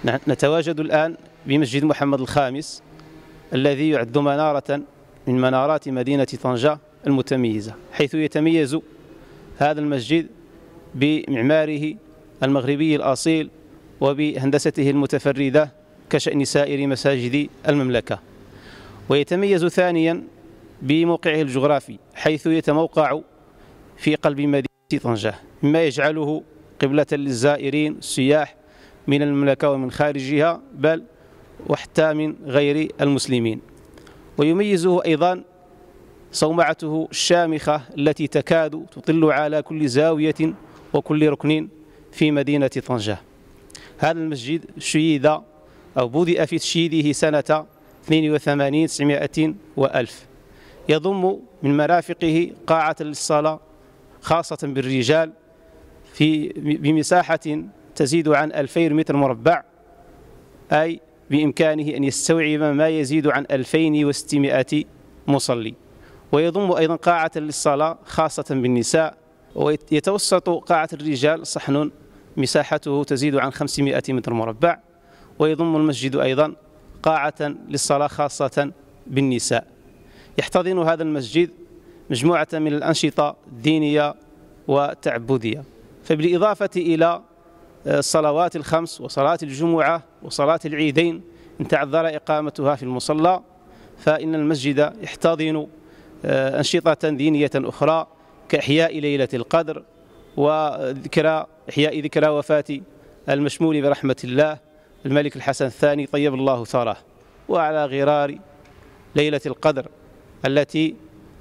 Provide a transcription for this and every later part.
نتواجد الآن بمسجد محمد الخامس الذي يعد منارة من منارات مدينة طنجة المتميزة، حيث يتميز هذا المسجد بمعماره المغربي الأصيل وبهندسته المتفردة كشأن سائر مساجد المملكة. ويتميز ثانيا بموقعه الجغرافي، حيث يتموقع في قلب مدينة طنجة، مما يجعله قبلة للزائرين السياح من المملكة ومن خارجها، بل وحتى من غير المسلمين. ويميزه أيضا صومعته الشامخة التي تكاد تطل على كل زاوية وكل ركن في مدينة طنجة. هذا المسجد شيد أو بدأ في تشييده سنة 82 900 وألف. يضم من مرافقه قاعة للصلاة خاصة بالرجال بمساحة تزيد عن 2000 متر مربع، أي بإمكانه أن يستوعب ما يزيد عن 2600 مصلي. ويضم أيضا قاعة للصلاة خاصة بالنساء. ويتوسط قاعة الرجال صحن مساحته تزيد عن 500 متر مربع. ويضم المسجد أيضا قاعة للصلاة خاصة بالنساء. يحتضن هذا المسجد مجموعة من الأنشطة الدينية والتعبدية، فبالإضافة إلى الصلوات الخمس وصلاة الجمعة وصلاة العيدين إن تعذر إقامتها في المصلى، فإن المسجد يحتضن أنشطة دينية أخرى كإحياء ليلة القدر وإحياء ذكرى وفاة المشمول برحمة الله الملك الحسن الثاني طيب الله ثراه، وعلى غرار ليلة القدر التي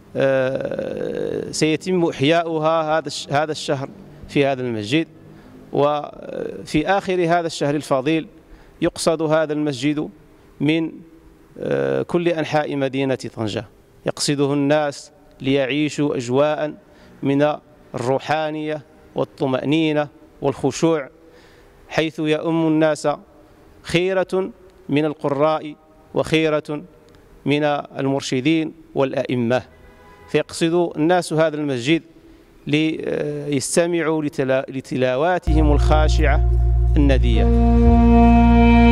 سيتم إحياؤها هذا الشهر في هذا المسجد. وفي آخر هذا الشهر الفضيل يقصد هذا المسجد من كل أنحاء مدينة طنجة، يقصده الناس ليعيشوا أجواء من الروحانية والطمأنينة والخشوع، حيث يؤم الناس خيرة من القراء وخيرة من المرشدين والأئمة. فيقصد الناس هذا المسجد ليستمعوا لتلاواتهم الخاشعة الندية.